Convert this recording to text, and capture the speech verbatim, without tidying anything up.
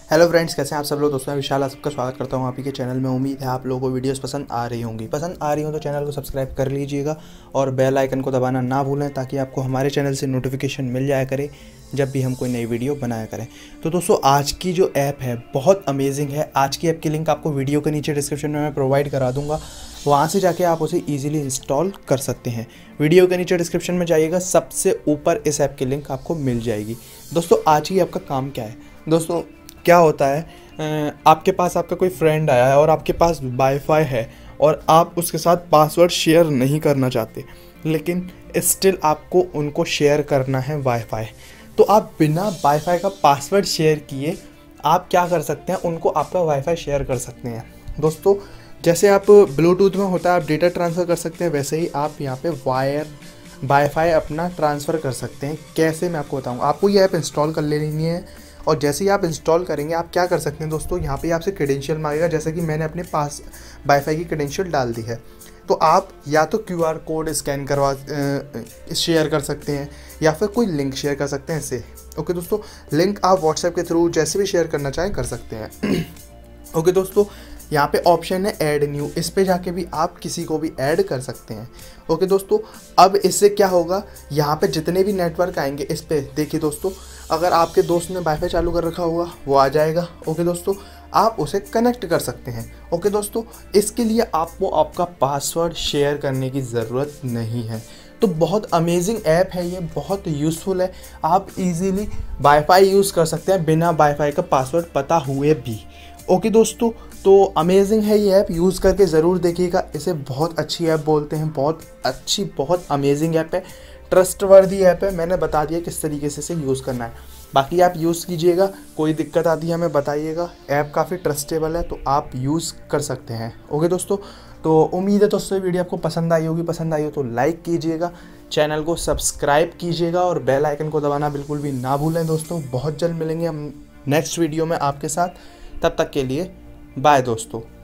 Hello friends, कैसे हैं आप सब लोग। दोस्तों मैं विशाल आप सबका स्वागत करता हूं आप ही के चैनल में। उम्मीद है आप लोगों को वीडियोस पसंद आ रही होंगी। पसंद आ रही हो तो चैनल को सब्सक्राइब कर लीजिएगा और बेल आइकन को दबाना ना भूलें ताकि आपको हमारे चैनल से नोटिफिकेशन मिल जाया करे जब भी हम कोई नई वीडियो बनाया करें। तो दोस्तों आज की जो ऐप है बहुत अमेजिंग है। आज की ऐप की लिंक आपको वीडियो के नीचे डिस्क्रिप्शन में मैं प्रोवाइड करा दूँगा, वहाँ से जाके आप उसे ईजिली इंस्टॉल कर सकते हैं। वीडियो के नीचे डिस्क्रिप्शन में जाइएगा, सबसे ऊपर इस ऐप की लिंक आपको मिल जाएगी। दोस्तों आज ही आपका काम क्या है। दोस्तों क्या होता है, आपके पास आपका कोई फ्रेंड आया है और आपके पास वाईफाई है और आप उसके साथ पासवर्ड शेयर नहीं करना चाहते, लेकिन स्टिल आपको उनको शेयर करना है वाईफाई। तो आप बिना वाईफाई का पासवर्ड शेयर किए आप क्या कर सकते हैं, उनको आपका वाईफाई शेयर कर सकते हैं। दोस्तों जैसे आप ब्लूटूथ में होता है आप डेटा ट्रांसफ़र कर सकते हैं, वैसे ही आप यहाँ पे वायर वाईफाई अपना ट्रांसफ़र कर सकते हैं। कैसे मैं आपको बताऊँगा। आपको ये ऐप इंस्टॉल कर लेनी है और जैसे ही आप इंस्टॉल करेंगे आप क्या कर सकते हैं दोस्तों, यहाँ पे आपसे क्रेडेंशियल मांगेगा। जैसे कि मैंने अपने पास वाईफाई की क्रेडेंशियल डाल दी है, तो आप या तो क्यूआर कोड स्कैन करवा शेयर कर सकते हैं या फिर कोई लिंक शेयर कर सकते हैं इससे। ओके दोस्तों, लिंक आप व्हाट्सएप के थ्रू जैसे भी शेयर करना चाहें कर सकते हैं। ओके दोस्तों, यहाँ पे ऑप्शन है ऐड न्यू, इस पे जाके भी आप किसी को भी ऐड कर सकते हैं। ओके दोस्तों, अब इससे क्या होगा, यहाँ पे जितने भी नेटवर्क आएंगे इस पे देखिए दोस्तों, अगर आपके दोस्त ने वाईफाई चालू कर रखा होगा वो आ जाएगा। ओके दोस्तों, आप उसे कनेक्ट कर सकते हैं। ओके दोस्तों, इसके लिए आपको आपका पासवर्ड शेयर करने की ज़रूरत नहीं है। तो बहुत अमेजिंग ऐप है ये, बहुत यूज़फुल है। आप इजीली वाईफाई यूज़ कर सकते हैं बिना वाईफाई का पासवर्ड पता हुए भी। ओके दोस्तों, तो अमेजिंग है ये ऐप, यूज़ करके ज़रूर देखिएगा। इसे बहुत अच्छी ऐप बोलते हैं, बहुत अच्छी बहुत अमेजिंग ऐप है, ट्रस्टवर्दी ऐप है। मैंने बता दिया किस तरीके से इसे यूज़ करना है, बाकी आप यूज़ कीजिएगा। कोई दिक्कत आती है हमें बताइएगा। ऐप काफ़ी ट्रस्टेबल है तो आप यूज़ कर सकते हैं। ओके दोस्तों, तो उम्मीद है दोस्तों वीडियो आपको पसंद आई होगी। पसंद आई हो तो लाइक कीजिएगा, चैनल को सब्सक्राइब कीजिएगा और बेल आइकन को दबाना बिल्कुल भी ना भूलें। दोस्तों बहुत जल्द मिलेंगे हम नेक्स्ट वीडियो में आपके साथ, तब तक के लिए बाय दोस्तों।